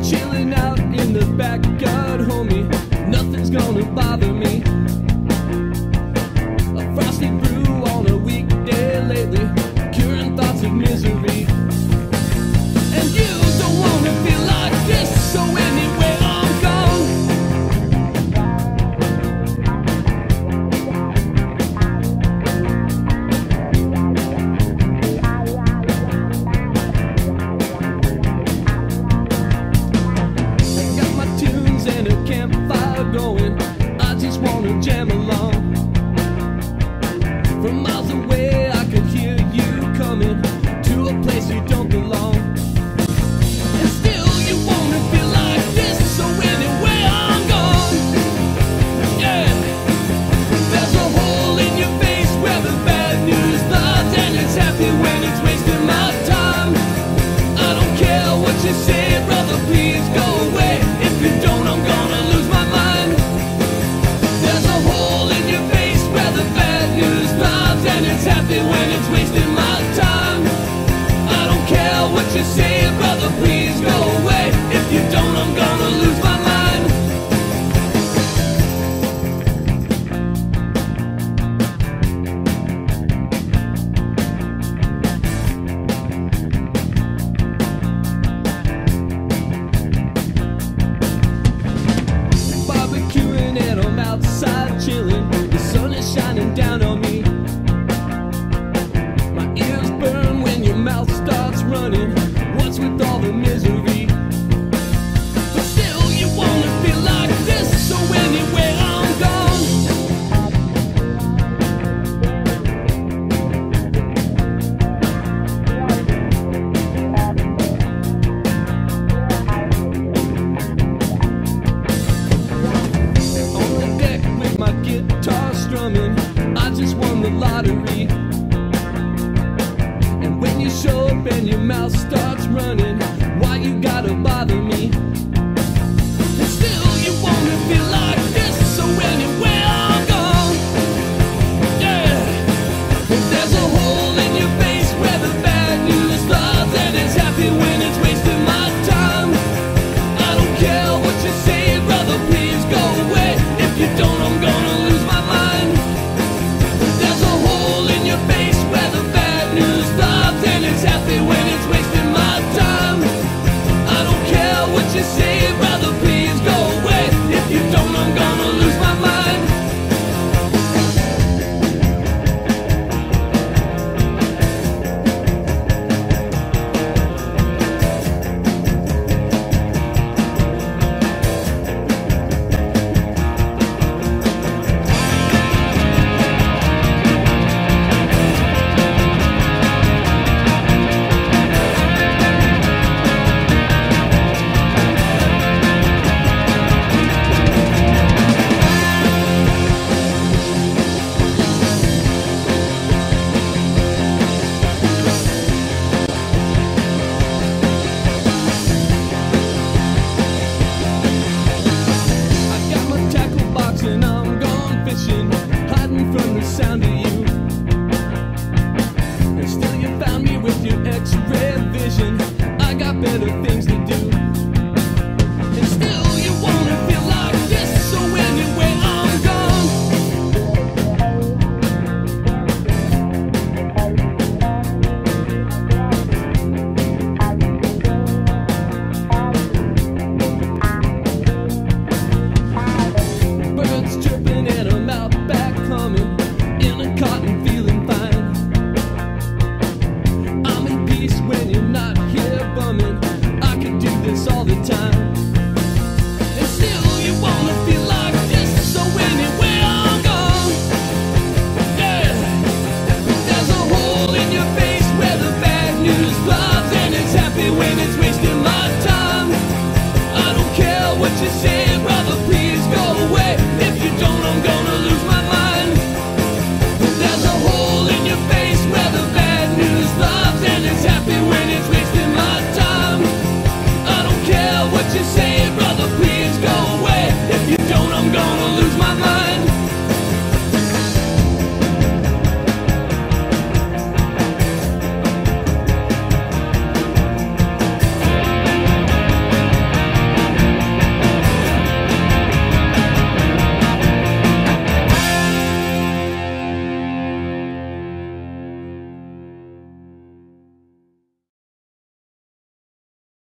chilling out in the backyard, homie. Nothing's gonna bother me. A frosty brew on a weekday lately, curing thoughts of misery. And you don't wanna feel like this, so anyway I'm gone. I got my tunes and a campfire going, I just wanna jam along. From miles away I could hear you coming to a place you don't belong. And still you wanna feel like this, so anyway I'm gone. Yeah, there's a hole in your face where the bad news lies, and it's happy when it's wasting my time. I don't care what you say, brother, please go away. If you don't, I'm gonna lose my mind. There's a hole in your face where the bad news lies, and it's happy when it's wasting my time. I don't care what you say, brother, please go away. If you don't, I'm gonna lose my mind. Barbecuing and I'm outside chilling, the sun is shining down on me. My ears burn when your mouth starts running. What's with all the misery? But still you wanna feel like this, so anyway I'm gone. On the deck with my guitar strumming, I just won the lottery. And when you show up and your mouth starts running, why you gotta bother me? And still you wanna feel like this, so anyway I'm gone. Yeah, there's a hole in your face where the bad news lies, and it's happy when it's wasting my time. I don't care what you say, brother, please go away. If you don't, I'm gonna lose my mind. There's a hole in your face where the bad news lies, and it's happy when it's wasting my time. I don't care what you say, brother, please go away. If you don't, I'm gonna lose my mind. I got my tackle box and I'm gone fishing, hiding from the sound of you. And still you found me with your X-ray vision. I got better things to do. And still you wanna feel like this, so anyway I'm gone. Birds chirping and I'm out back humming, in a cotton feeling fine. I'm in peace when you're not here bumming. I could do this all the time.